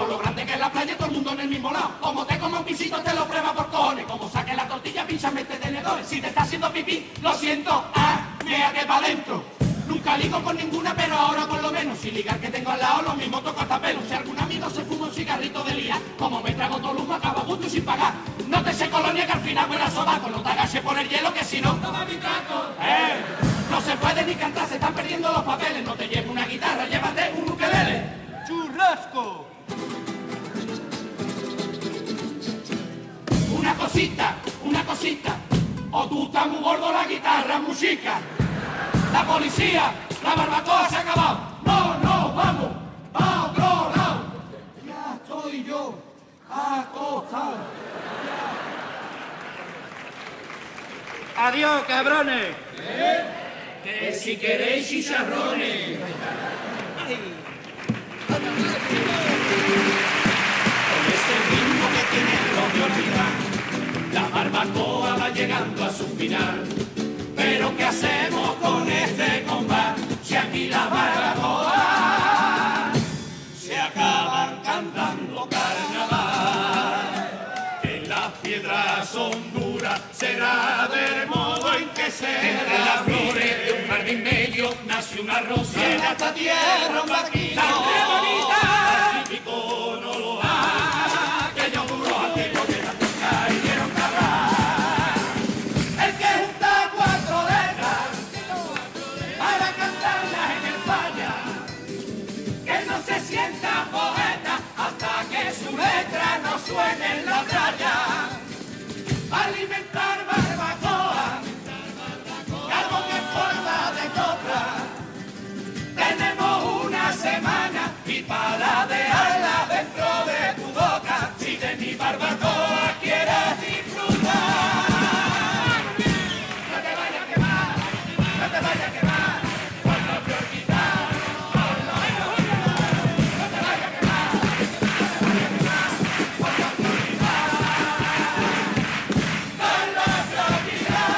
Por lo grande que es la playa, todo el mundo en el mismo lado. Como te coma un pisito, te lo prueba por cojones. Como saque la tortilla, pinchame este tenedor. Si te está haciendo pipí, lo siento, méate pa' dentro. Nunca ligo con ninguna, pero ahora por lo menos. Si ligar que tengo al lado, lo mismo toco hasta pelo. Si algún amigo se fuma un cigarrito de lía, como me trago todo lujo, acaba a gusto y sin pagar. No te sé colonia que al final huele a sobaco. No te agaches por el hielo que si no... ¡Toma mi trato! No se puede ni cantar, se están perdiendo los papeles. No te lleves una guitarra, llévate un ukelele. ¡Churrasco! Una cosita. O tú estás muy gordo, la guitarra, música. La policía, la barbacoa se ha acabado. No, vamos, a otro lado. Ya estoy yo acostado. ¡Adiós, cabrones! Que si queréis chicharrones. Con este ritmo que tiene lo de olvidar, la barbacoa va llegando a su final. Pero ¿qué hacemos con este combate? Si aquí la barbacoa se acaban cantando carnaval. Que las piedras son duras, será del modo en que se entre las flores de un jardín medio nace una rosa. Y en esta tierra un barquito, ¡qué bonita! Típico no lo ha, que yo duro antiguo que la toca y dieron cabrar. El que junta cuatro letras para cantarlas en el falla, que no se sienta poeta hasta que su letra no suene en la playa. Alimentar barbacoa, carbón en forma de copla. Tenemos una semana y para dejarla dentro de tu boca. Si de mi barbacoa quieres disfrutar, no te vayas a quemar, no te vayas a quemar, por los florquitas, por los florquitas, no te vayas a quemar, no te vayas a quemar, por los florquitas, por los florquitas.